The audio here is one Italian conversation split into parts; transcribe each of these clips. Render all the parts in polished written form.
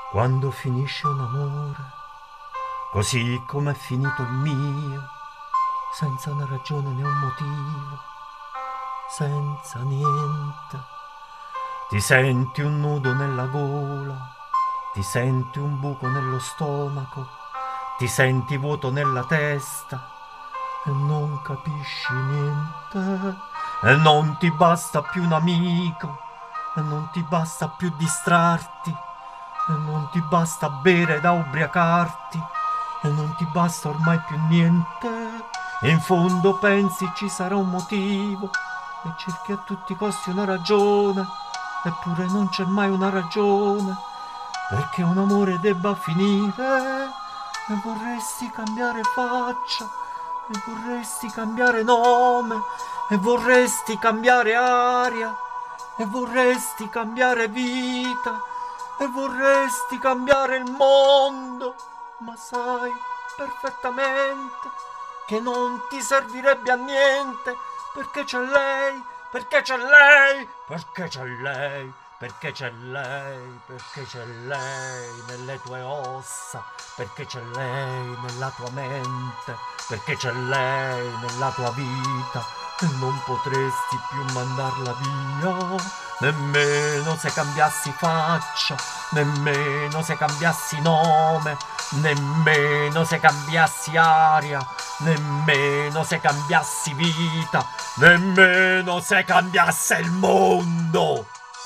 Quando finisce un amore, così come è finito il mio, senza una ragione né un motivo, senza niente, ti senti un nudo nella gola, ti senti un buco nello stomaco, ti senti vuoto nella testa e non capisci niente, e non ti basta più un amico, e non ti basta più distrarti, e non ti basta bere da ubriacarti, e non ti basta ormai più niente. E in fondo pensi ci sarà un motivo, e cerchi a tutti i costi una ragione, eppure non c'è mai una ragione, perché un amore debba finire. E vorresti cambiare faccia, e vorresti cambiare nome, e vorresti cambiare aria, e vorresti cambiare vita, e vorresti cambiare il mondo, ma sai perfettamente che non ti servirebbe a niente, perché c'è lei, perché c'è lei, perché c'è lei, perché c'è lei, perché c'è lei nelle tue ossa, perché c'è lei nella tua mente, perché c'è lei nella tua vita e non potresti più mandarla via, nemmeno se cambiassi faccia, nemmeno se cambiassi nome, nemmeno se cambiassi aria, nemmeno se cambiassi vita, nemmeno se cambiasse il mondo.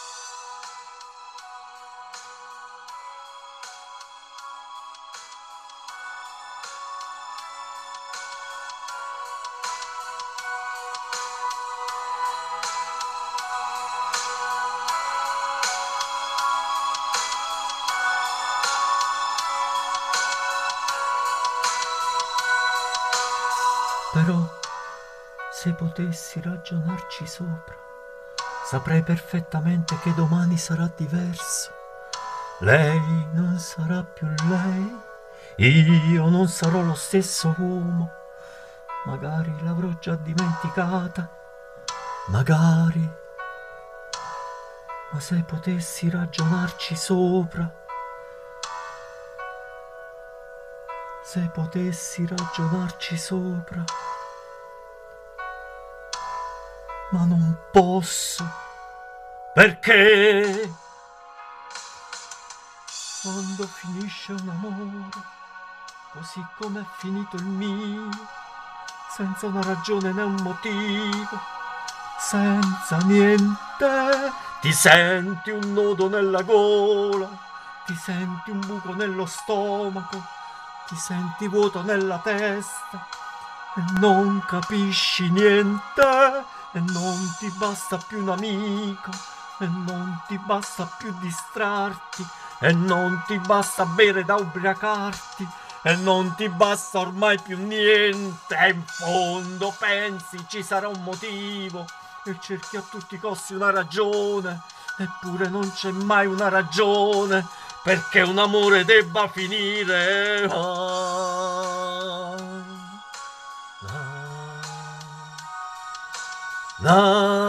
Però, se potessi ragionarci sopra, saprei perfettamente che domani sarà diverso. Lei non sarà più lei, io non sarò lo stesso uomo. Magari l'avrò già dimenticata, magari. Ma se potessi ragionarci sopra, se potessi ragionarci sopra, ma non posso, perché quando finisce un amore, così come è finito il mio, senza una ragione né un motivo, senza niente, ti senti un nodo nella gola, ti senti un buco nello stomaco, ti senti vuoto nella testa e non capisci niente, e non ti basta più un amico, e non ti basta più distrarti, e non ti basta bere da ubriacarti, e non ti basta ormai più niente. E in fondo pensi ci sarà un motivo, e cerchi a tutti i costi una ragione, eppure non c'è mai una ragione, perché un amore debba finire. Ah, ah, ah.